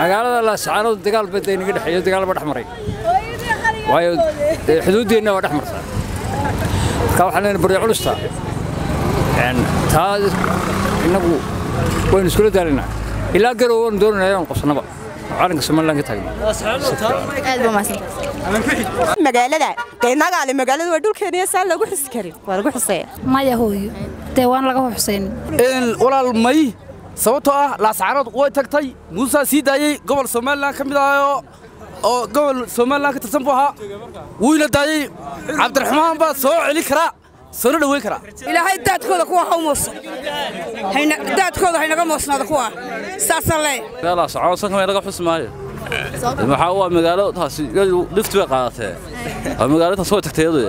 magaalada la sacanad dagaal baday naga dhaxeeyo dagaal ba dhaxmaray waayo xuduudeena waa dhaxmartaa ka waxaan leeyahay bari culusta taa inagu waynu isku daalina ilaa garoon doonayaan qofnaba calanka Soomaaliland ka taagna aad ba maasan magaalada qeynaga magaalada waa dhulkeena saan lagu xis karin waa lagu xisay maya hooyo deewaan laga xuseen walaal may sababtoo ah la saarad way tagtay Muuse sii daayay gobol Soomaaliland kamid ah oo gobol Soomaaliland ka tirsan buu ahaa wiila daayay Cabdiraxmaan baa soo celi kara soo dhaweey kara ilaahay daadkooda kuwa hawmoos hayna daadkooda haynaga moosnaada kuwa saasalee la saarad san kamay laga xusmaayo waxa uu magaalo taasi lift way qaadatay magaalada soo tagtay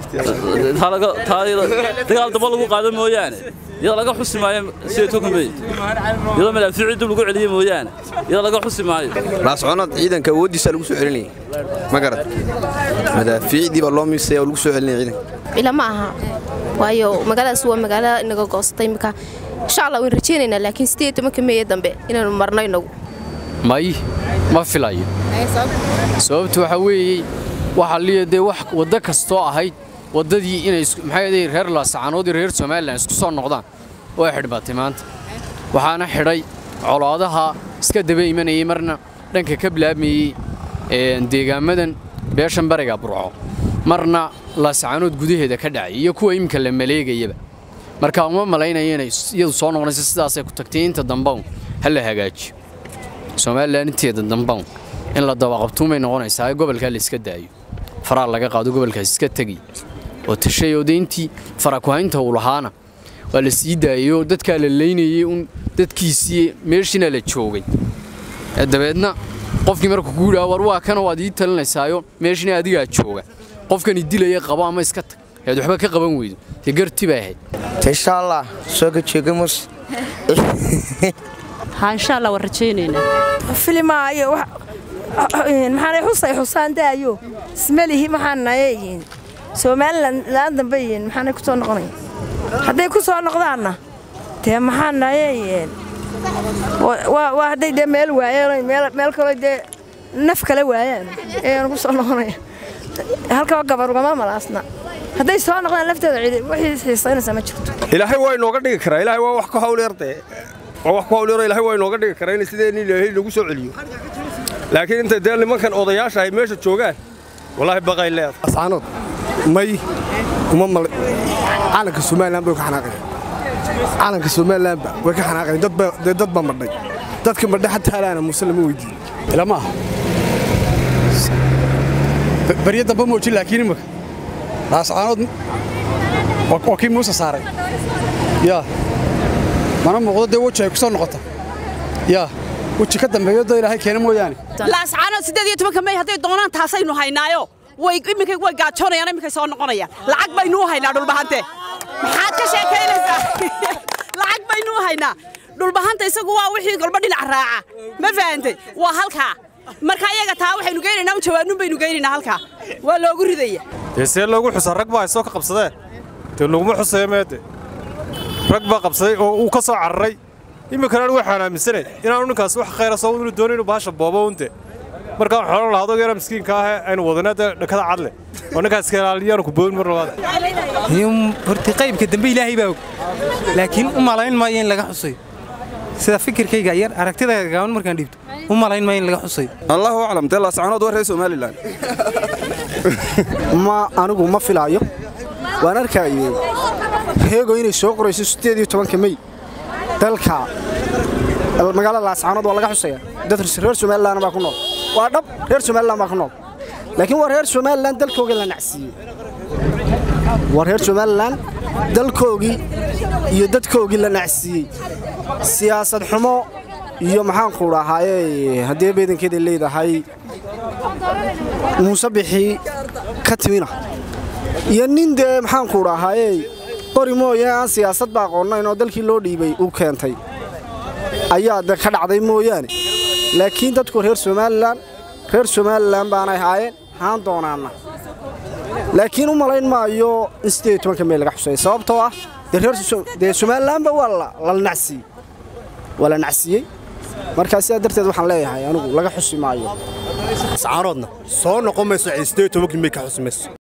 dagaal daba lagu qaado mooyaane iyada laga xusimaayo si tokamay iyada meel fiicid lagu celiyo mooyaane iyada laga xusimaayo la soconad ciidanka wadiisa lagu soo celinay ma garad madaafiicdi ba loo miisay lagu soo celinay ciidanka ila ma aha waayo magaaladaas waa magaalo inaga goostay marka insha Allah waan rajeenaynaa laakiin 18 May dambe inaan marno inagu may ma filayo sababtu waxa weeyay waxa liiday wax wada kasto ahayd wadadii inay maxay reer la saacanood reer Soomaaliland isku soo noqdaan oo xidhbatay maanta waxaana xidhay colaadaha iska daba imanayay marna dhanka ka bilaabmayay deegaamadan beeshan bariga burco marna la saacanood gudaheeda ka dhacay iyo kuwa imka la maleegayaba marka uma malaynayeen inay iyadu soo noqonayso sidaas ay ku tagtay inta dambe hal hagaajiyo Soomaaliland inteeda dambe in la daba qabto ma noqonaysaa gobolka la iska daayo faraa laga qaado gobolkaas iska tagi oo tashayo deyntii fara ku haynta uu lahaana waa la sii daayo dadka la leynayay dadkiisii meeshina la joogay dabeedna qofkii markuu guuraa war waa kana waad ii talinaysayo meeshina adiga jooga qofkan idilaya qaba ama iska tag heed waxba ka qaban weydo tigarti baa ahayd insha Allah soo gajeegamos ha insha Allah warjeynayna filmaayo maxaan xusay xusaan daayo ismalihi maxaan naayeen Soomaaliland la dambeeyeen maxaan ku soo noqonay haday ku soo noqdaana tee maxaan naayeen waa haday meel waayeen meel kale de naf kale waayeen ee ku soo noqonay halka gabar uga malaasna haday soo noqdaan lafteeda wixii xiisaynaysa ma jirto ilaahay waa inooga dhigi karaa ilaahay waa wax ku hawleertay wax ku hawleero ilaahay waa inooga dhigi karaa in sideen ilaahay lagu soo celiyo laakiin inta deel nimankan odayaasha ay meesha joogaan wallahi baqay leed ascaanood may uma mal calanka Soomaaliland bay ka xanaaqeen calanka Soomaaliland way ka xanaaqeen dad ba madhay dadka madhay xataa alaana muslimiin weydii ilama bariyada ba moojin laakiin imaka ascaanood oo kii Muuse saaray ya mana muuqdo wajay ku soo noqota ya وجه ka dambeeyo ilaahay keenay mooyaane la ascaano 18 May haday doonaan taasaynu haynaayo way imika way gaajoonayaan imika soo noqonayaan lacag baynu haynaa dhulbahante maxaad ka sheekeynaysaa lacag baynu haynaa dhulbahante isagu waa wixii golba dhinac raaca ma faahantay waa halka marka iyaga taa waxaynu geynaynaa jawaabnu baynu geynaynaa halka waa loogu ridaya see loogu xusay rag baa soo ka qabsadeen tii lagu xusay meede rag baa qabsaday oo uu ka soo cararay imika waxaan aaminsanay inaan ninkaas wax khayr ah soo wada doonayno baasha boobo unte marka xoolo la hado geera miskiinka ah aynu wadanada dhakada cadle oo ninkaas ka ilaaliyaan ku boon mar labaad horti qaybka dambe ilaahay baa laakiin u malayn ma in laga xusay sida fikirkayga yar aragtidayda gaaban markaan dhibto u malayn ma in laga xusay Allahu a'lam dalla saanood war Soomaaliland ma anigu ma filaayo waan arkaayay heego inay soo qorayso 18 May dalka magaalada Laascaanood waa laga xusaya dad reer Soomaaliland baa ku nool waa dhab reer Soomaaliland baa ku nool laakiin waa reer Soomaaliland dalkooda la nacsiiyay waa reer Soomaaliland dalkoogii iyo dadkoogii la nacsiiyay siyaasad xumo iyo maxaan ku raahayay hadii beedankeeda leedahay Muuse bixi ka timina iyo nin de maxaan ku raahayay qorimoya siyaasad baa qoonayno dalkii loo dhiibay uu keentay ayaa ka dhacday mooyaane laakiin dadku reer Soomaaliland baan ay haayeen haan doonaana laakiin u malayn maayo 18 May laga xusay sababtoo ah reer Soomaaliland ba wala nacsi wala nacsi marka sidaa darteed waxaan leeyahay anigu laga xusi maayo sacaanoodna soo noqon mayso 18 may ka xusi mayso